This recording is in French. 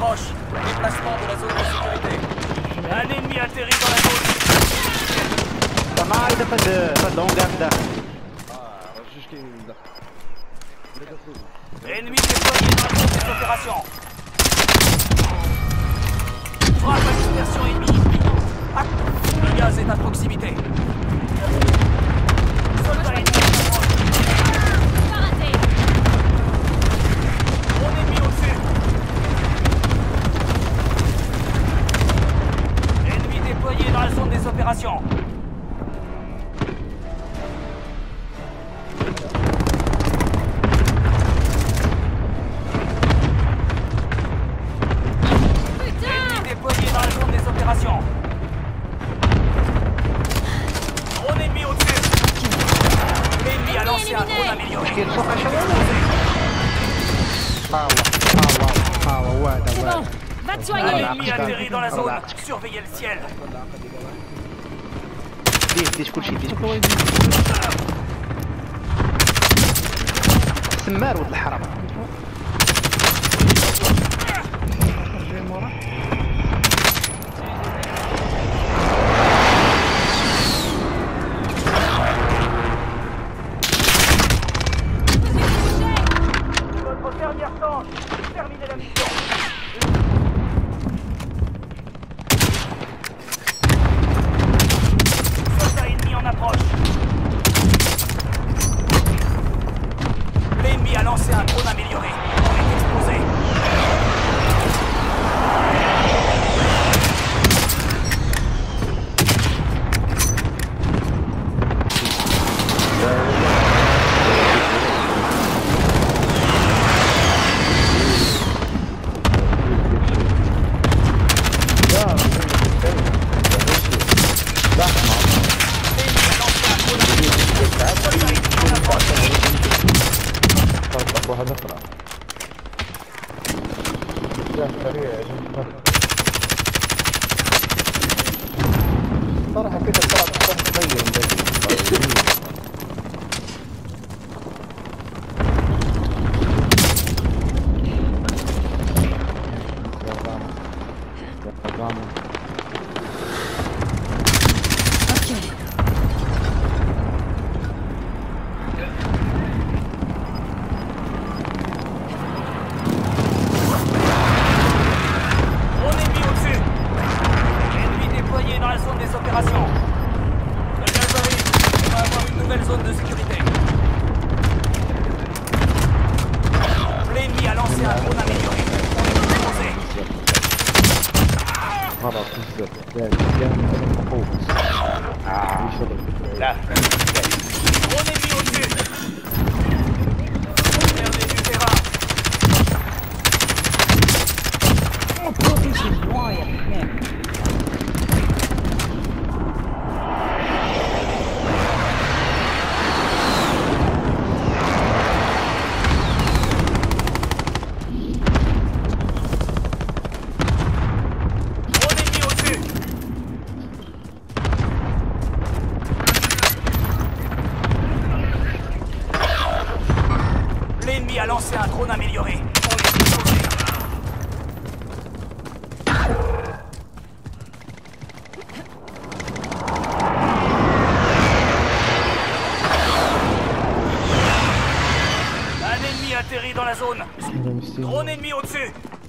approche. Déplacement de la zone de sécurité. Un ennemi atterrit dans la zone. معاي فد لونغار ده. Ennemi déployé dans la zone des opérations. Frappe à dispersion ennemie. Le gaz est à proximité. Soldat ennemi en approche. Mon ennemi au-dessus. Ennemi déployé dans la zone des opérations. Drone ennemi au-dessus. L'ennemi a lancé un drone amélioré. C'est bon, va te soigner. L'ennemi atterrit dans la zone. Surveillez le ciel. ديش كل شيء ديش كل شيء سمار ولد الحرام Notre dernière tâche, terminez la mission. Soldat ennemi en approche. L'ennemi a lancé un drone amélioré. On est exposé. صراحة كده الصراحة تغير Zone de sécurité. L'ennemi a lancé un drone amélioré. On est exposé. لا Drone ennemi au-dessus. Perdez du terrain. L'ennemi a lancé un drone amélioré. On est exposé. Un ennemi atterrit dans la zone. Drone ennemi au-dessus.